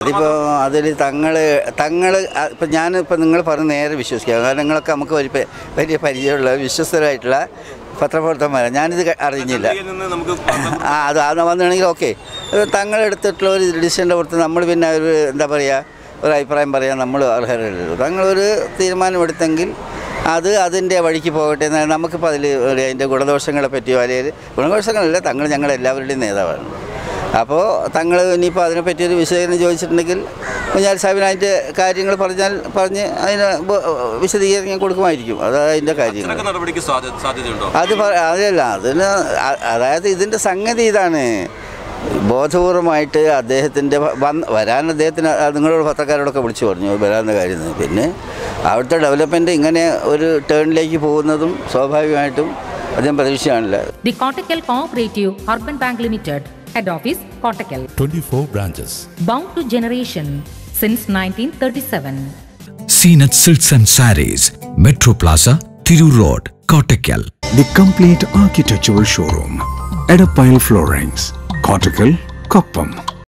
അതിപ്പോൾ അതിൽ ഇപ്പം ഞാനിപ്പോൾ നിങ്ങൾ പറഞ്ഞ് നേരെ വിശ്വസിക്കുക. കാരണം നിങ്ങളൊക്കെ നമുക്ക് വലിയ പരിചയമുള്ള വിശ്വസ്തരായിട്ടുള്ള പത്രപ്രവർത്തകന്മാരാണ്. ഞാനിത് അറിഞ്ഞില്ല. അത് വന്നിട്ടുണ്ടെങ്കിൽ ഓക്കെ. തങ്ങളെടുത്തിട്ടുള്ള ഒരു ഡിസിഷൻ്റെ പുറത്ത് നമ്മൾ പിന്നെ ഒരു എന്താ പറയുക, ഒരു അഭിപ്രായം പറയാൻ നമ്മൾ അർഹരല്ലോ. തങ്ങളൊരു തീരുമാനമെടുത്തെങ്കിൽ അത് അതിൻ്റെ വഴിക്ക് പോകട്ടെ എന്നാണ്. നമുക്കിപ്പോൾ അതിൻ്റെ ഗുണദോഷങ്ങളെ പറ്റിയോ അല്ലെങ്കിൽ ഗുണദോഷങ്ങളല്ല, തങ്ങൾ ഞങ്ങളെല്ലാവരുടെയും നേതാവാണ്. അപ്പോൾ തങ്ങൾ ഇനിയിപ്പോൾ അതിനെപ്പറ്റിയൊരു വിശദീകരണം ചോദിച്ചിട്ടുണ്ടെങ്കിൽ കുഞ്ഞാലി സാഹിബിന് അതിൻ്റെ കാര്യങ്ങൾ പറഞ്ഞ് അതിന് വിശദീകരണം കൊടുക്കുമായിരിക്കും. അതാണ് അതിൻ്റെ കാര്യങ്ങൾ. അതല്ല അതായത് ഇതിൻ്റെ സംഗതി ഇതാണ്. ബോധപൂർവമായിട്ട് അദ്ദേഹത്തിൻ്റെ അദ്ദേഹത്തിന് നിങ്ങളോട് പത്രക്കാരോടൊക്കെ വിളിച്ചു പറഞ്ഞു വരാവുന്ന കാര്യം. പിന്നെ അവിടുത്തെ ഡെവലപ്മെൻറ്റ് ഇങ്ങനെ ഒരു ടേണിലേക്ക് പോകുന്നതും സ്വാഭാവികമായിട്ടും അദ്ദേഹം പ്രതീക്ഷയാണല്ലോ. The Kottakkal cooperative urban bank limited, head office Kottakkal, 24 branches, bound to generation since 1937. Seenat Silks and Sarees, Metro Plaza, Thiru Road, Kottakkal. The complete architectural showroom, Edappile Floorings, Kottakkal, Koppam.